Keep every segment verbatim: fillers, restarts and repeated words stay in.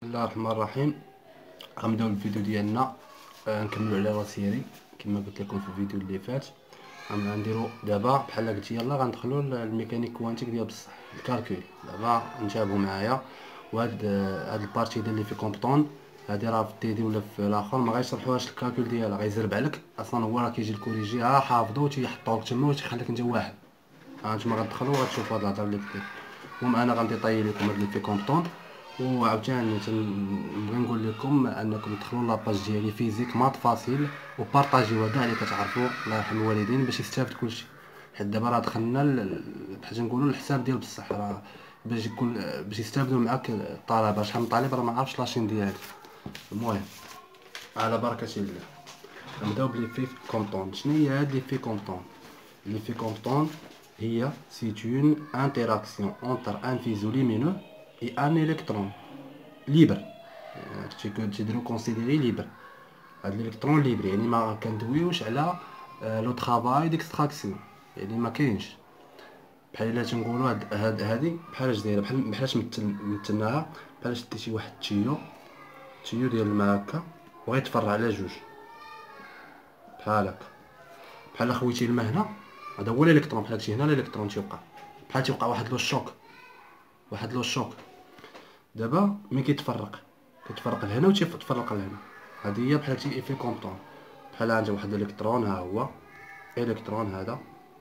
الله الرحمن الرحيم. غنبداو الفيديو ديالنا. آه نكملوا على لاسيري كما قلت لكم في الفيديو اللي فات. غنديروا دابا بحال قلت يلا غندخلوا للميكانيك كوانتيك ديال بصح الكالكول. دابا انتبهوا معايا، وهاد هاد البارتي ديال لي في كومبطون هادي راه في تيدي ولا في الاخر ما غيشرحوهاش الكالكول ديالها، غيزرب عليك اصلا. هو راه كيجي الكوريجي ها حافظو تيحطوك تما وتيخليك انت واحد. ها نتوما غتدخلوا وغتشوفوا هاد الهضره اللي قلت لكم. المهم انا غنديطاي لكم هاد لي في كومبطون، وعاوتاني تنبغي نقول لكم انكم تدخلوا لاباج ديالي فيزيك مات فاسيل وبارطاجيوها كاع اللي كتعرفوا، الله يرحم الوالدين، باش يستافد كلشي. حيت دابا راه دخلنا بحال نقولوا الحساب ديال بصح، راه باش يكون باش يستافدوا معاك الطلبه. شحال من طالب راه ما عرفش لاشين ديالي. المهم على بركه الله نبداو بلي في كومبطون. شنو هي هاد لي في كومبطون؟ لي في كومبطون هي سيت اون انتراكسيون انتر ان فيزو ليمينو اي ان الكترون ليبر. تيديرو كونسيديري ليبر. هاد الالكترون ليبر يعني ما كندويوش على لو طرافاي ديكستراكسيون، يعني ما كاينش. بحال الا تنقولوا هاد هاد هادي بحال اش دايره، بحال بحال اش مثلناها. بحال شديتي واحد التيو تيو ديال الماء هكا وغيتفرع على جوج بحال هكا. بحال خويتي الماء هنا، هذا هو الالكترون. بحال هادشي هنا الالكترون تيوقع بحال تيوقع واحد لو شوك، واحد لو شوك. دابا ملي كيتفرق كيتفرق لهنا وتيتفرق لهنا. هذه هي بحال شي ايفي كومبطون. بحال عندي واحد الالكترون، ها هو الكترون هذا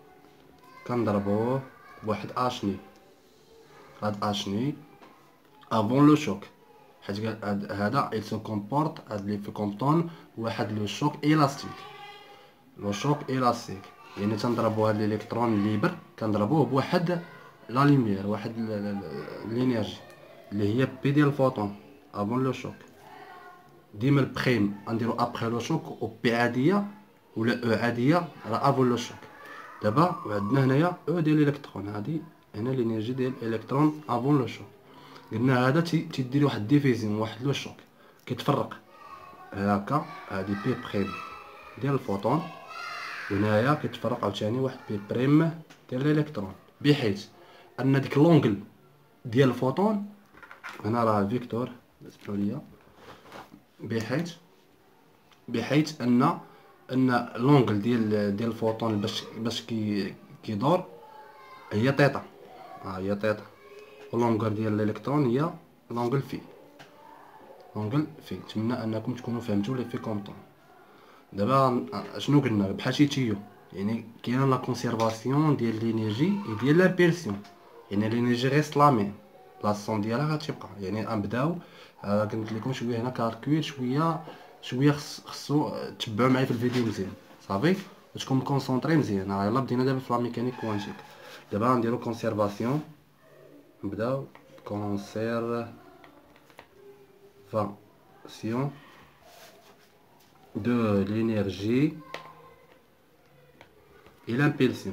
كنضربوه بواحد اشني. هاد اشني افون لو شوك، حيت هذا il se comporte هاد لي في كومبطون واحد لو شوك الاستيك. لو شوك الاستيك يعني تنضربوا هاد الالكترون الليبر كنضربوه بواحد لا لوميير، واحد الانرجي اللي هي بي ديال الفوتون افون لو شوك. ديما البخيم غنديرو ابخي لو شوك، و بي عاديه ولا او عاديه راه افون لو شوك. دابا وعندنا هنايا او ديال الالكترون، هادي هنا الانرجي ديال الالكترون افون لو شوك. قلنا هذا تيدير واحد ديفيزيون، واحد لو شوك كيتفرق هكا. هادي بي بخيم ديال الفوتون، وهنايا كيتفرق عاوتاني واحد بي بريم ديال الالكترون، بحيث ان ديك لونغل ديال الفوتون هنا راه فيكتور اسمحوا لي، بحيث بحيث ان ان لونغل ديال ديال الفوتون باش باش كي كيدور هي تيتا. ها هي تيتا. لونغر ديال الالكترون هي لونغل في لونغل في نتمنى انكم تكونوا فهمتوا لي في كومبطون. دابا شنو قلنا؟ بحال شي تيو، يعني كاينه لا كونسيرفاسيون ديال لينيرجي ديال لامبيرسيون، يعني لينيرجي غيست لا ميم لاصون ديالها غتبقى. يعني غنبداو قلت لكم شويه هنا كالكول شويه شويه، خصو تبعوا معايا في الفيديو مزيان صافي تكون كونسونطري مزيان. يلا بدينا دابا في لا ميكانيك كوانتيك. دابا غنديرو كونسيرفاسيون. نبداو كونسيرفاسيون de l'énergie et l'impulsion.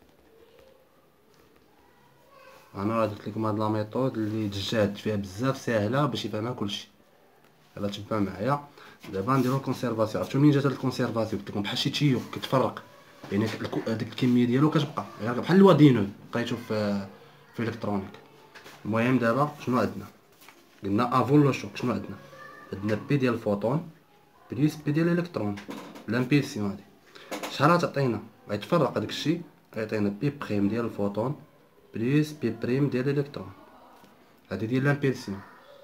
انا راه درت لكم هاد لا ميثود اللي تجاهدت فيها بزاف، ساهله باش يفهمها كلشي. يلا تبع معايا. دابا نديرو الكونسيرفاسيون. عرفتوا منين جات هاد الكونسيرفاسيون؟ قلت لكم بحال شي تيو كيتفرق، يعني ديك الكميه ديالو كتبقى غير بحال الوادينو لقيتو في في الكترونيك. المهم دابا شنو عندنا؟ قلنا افون لو شوك شنو عندنا؟ عندنا بي ديال الفوتون بليس بي ديال الالكترون. لامبيرسيون هادي شحال غتعطينا؟ غيتفرق هداك الشيء غيعطينا بي بريم ديال الفوتون بليس بي بريم ديال الالكترون. هادي ديال لامبيرسيون.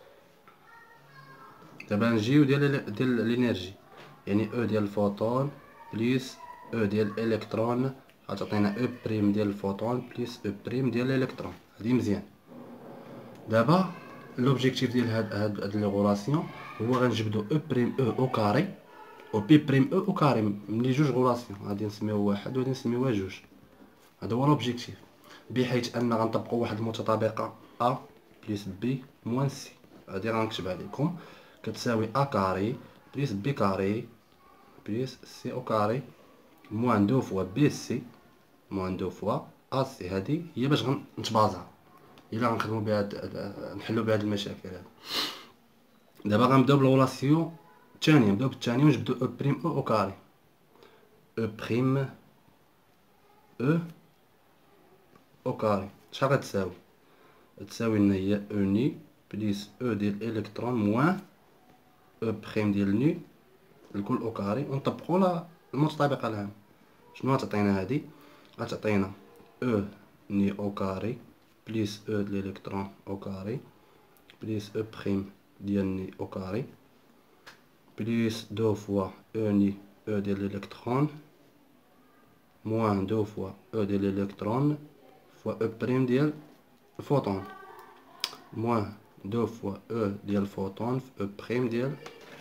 دابا نجيو ديال ديال الانرجي، يعني او ديال الفوتون بليس او ديال الالكترون غتعطينا او بريم ديال الفوتون بليس او بريم ديال الالكترون. هادي مزيان. دابا لوبجيكتيف ديال هاد هاد هاد لي غولاسيون هو غنجبدو او بريم او او كاري و بي بريم او او كاري ملي جوج غولاسيون غادي نسميوه واحد وغادي نسميوها جوج. هذا هو لوبجيكتيف، بحيث ان غنطبقوا واحد المتطابقه ا بلس بي موان سي. هادي غنكتبها لكم كتساوي ا كاري بلس بي كاري بلس سي او كاري موان دو فوا بي سي موان دو فوا ا سي. هادي هي باش غنتبازا الا غنخدموا بها نحلوا بها هاد المشاكل هادو. دابا غنبداو بالغولاسيون الثانيه. نبداو بالثانيه ونجبدو او بريم او او كاري. او بريم او او كاري شحال غتساوي؟ تساوي لنا هي او ني بليس او ديال الكترون موان او بريم ديال ني الكل او كاري، ونطبقوا لا المتطابقه العام. شنو غتعطينا هادي؟ غتعطينا او ني او كاري بليس او ديال الالكترون او كاري بليس او بريم ديال ني او كاري بليس دو فوا او ني او ديال الالكترون موان دو فوا او ديال الالكترون فوا او بريم ديال الفوتون موان دو فوا او ديال الفوتون في او بريم ديال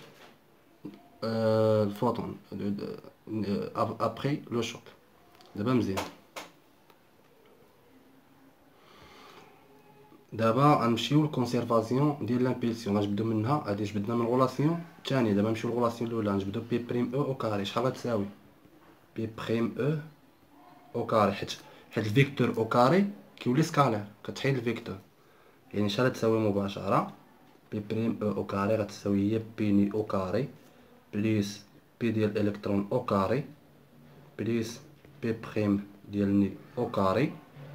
euh, le photon euh, après le choc. دابا مزيان. دابا غنمشيو للكونسيرفاسيون ديال لامبيلسيون، غنجبدو منها. هادي جبدنا من الغولاسيون الثانيه، دابا نمشيو للغولاسيون الاولى. غنجبدو بي بريم او او كاري. شحال غتساوي بي بريم او او كاري؟ حيت حيت الفيكتور او كاري كيولي سكالير، كتحيد الفيكتور، يعني شحال غتساوي مباشره بي بريم او او كاري غتساوي هي بي ني او كاري بليس بي ديال الالكترون او كاري بليس بي بريم ديال ني او كاري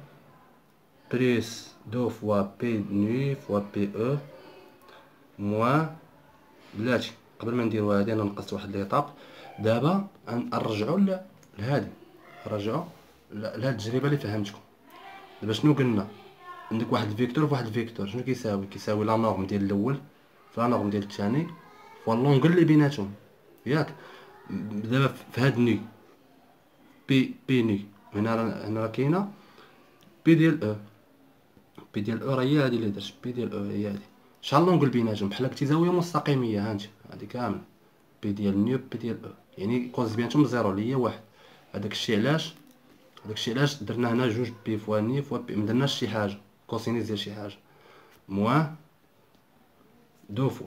بليس دو فوا بي ني فوا بي او موان. بلاتي قبل ما نديرو هادي انا نقصت واحد ليطاب. دابا نرجعو لهادي، نرجعو لهاد التجربه اللي فهمتكم. دابا شنو قلنا؟ عندك واحد الفيكتور فواحد الفيكتور، شنو كيساوي؟ كيساوي لا نورم ديال الاول في لا نورم ديال الثاني فوا لونغل اللي بيناتهم، ياك؟ دابا في هاد ني بي بي ني هنا راه هنا راه كاينه بي ديال او، بي ديال او راه هي هادي اللي درت، بي ديال او هي هادي. شحال لونغل بيناتهم؟ بحال هكا زاويه مستقيميه، هانتي هادي كامل بي ديال نيو بي ديال او، يعني كوز بيناتهم زيرو اللي هي واحد. هذاك الشيء علاش هذاك الشيء علاش درنا هنا جوج بي فوا ني فوا بي، مدرناش شي حاجه كوسينيس ديال شي حاجه موان دو فوا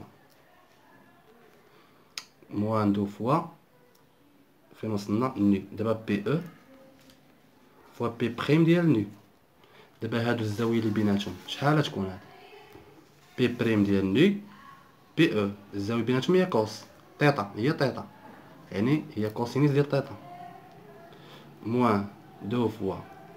موان دو فوا فين وصلنا ني. دابا بي او فوا بي بريم ديال ني. دابا هادو الزاويه اللي بيناتهم شحال تكون؟ هادي بي بريم ديال ني بي او، الزاويه بيناتهم هي كوس تيتا، هي تيتا، يعني هي كوسينيس ديال تيتا موان دو فوا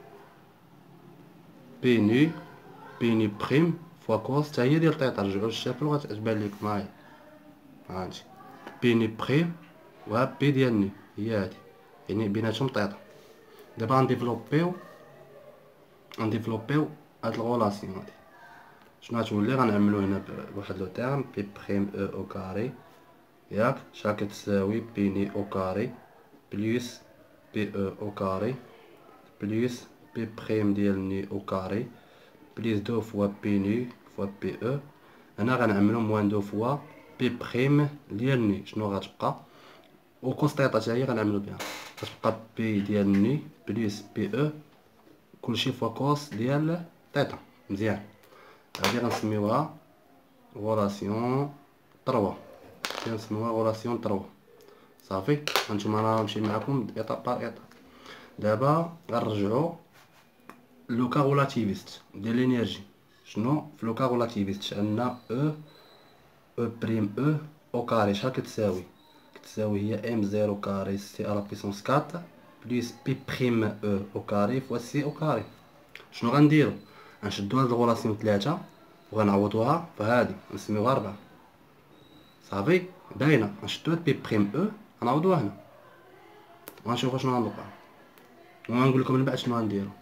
بي ني بي ني بريم فوا كوس تا هي ديال تيتا. رجعوا للشكل وغتبان لكم هاهي، هانتي بي ني بريم و بي ديال ني هي هادي، يعني بيناتهم تيتا. دابا غنديفلوبيو غنديفلوبيو هاد الغولاسيون هادي. شنو غتولي؟ غنعملو هنا بواحد لو تيرم بي بريم او او كاري، ياك؟ شحال كتساوي بي ني او كاري بليس بي او او كاري بليس بي بريم ديال ني او كاري بليس دو فوا بي ني فوا بي او. هنا غنعملو موان دو فوا بي بريم ديال ني. شنو غتبقى؟ و كوس تيتا حتى هي غنعملو بها، غتبقى بي ديال ني بليس بي او كلشي فوا كوس ديال تيتا. مزيان. هادي غنسميوها غولاسيون تروا، هادي غنسميوها غولاسيون تروا. صافي. هانتوما انا غنمشي معاكم ايطاب بار ايطاب. دابا غنرجعو لوكا غولاتيفيست ديال الانرجي. شنو في لوكا غولاتيفيست؟ عندنا او او بريم او او كاري شحال كتساوي؟ كتساوي هي ام زيرو كاري سي على بيسونس أربعة بليس بي بريم او او كاري فوا سي او كاري. شنو غنديرو؟ غنشدو هاد الغولاسيون ثلاثة وغنعوضوها فهادي نسميوها ربعة. صافي باينه. غنشدو هاد بي بريم او غنعوضوها هنا وغنشوفو شنو غنوقع، وغنقول لكم من بعد شنو غنديرو.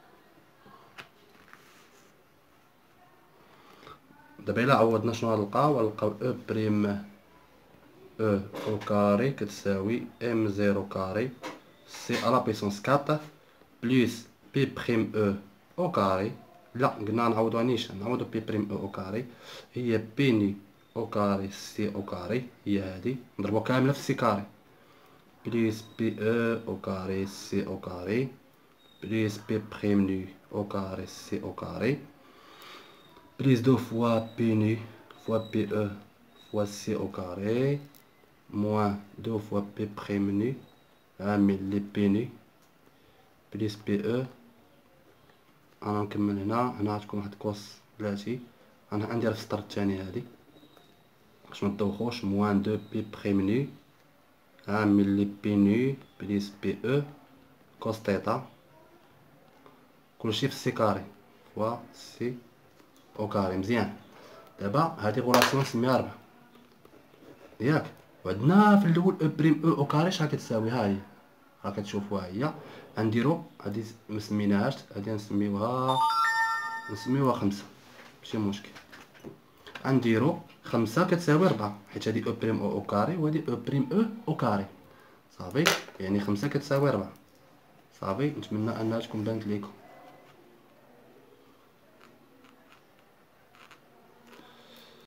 دابا الا عوضنا شنو غنلقاو؟ غنلقاو او بريم او او كاري كتساوي ام زيرو كاري سي على بيسونس أربعة بليس بي بريم او او كاري. لا قلنا نعوضوها نيشان، نعوضو بي بريم او او كاري هي بي ني او كاري سي او كاري هي هادي، نضربو كامله في سي كاري بليس بي او او كاري سي او كاري بليس بي بريم ني او كاري سي او كاري بليس دو فوا بي ني فوا بي او فوا سي او كاري موان دو فوا بي بريم ني عامل لي بي ني بليس بي او. انا نكمل هنا. هنا غتكون واحد كوس بلاتي، انا غندير في السطر الثاني هادي باش متدوخوش. موان دو بي بريم ني عامل لي بي ني بليس بي او كوس تيتا كلشي في سي كاري فوا سي او كاري. مزيان. دابا هادي غولاسيون نسميها ربعة ياك. وعندنا في الاول او بريم او او كاري شحال كتساوي، ها هي راه كتشوفوها هي. غنديرو هادي مسميناهاش، هادي نسميوها نسميوها خمسة ماشي مشكل. غنديرو خمسة كتساوي ربعة حيت هادي او بريم او او كاري وهادي او بريم او او كاري صافي. يعني خمسة كتساوي ربعة صافي. نتمنى انها تكون بانت ليكم.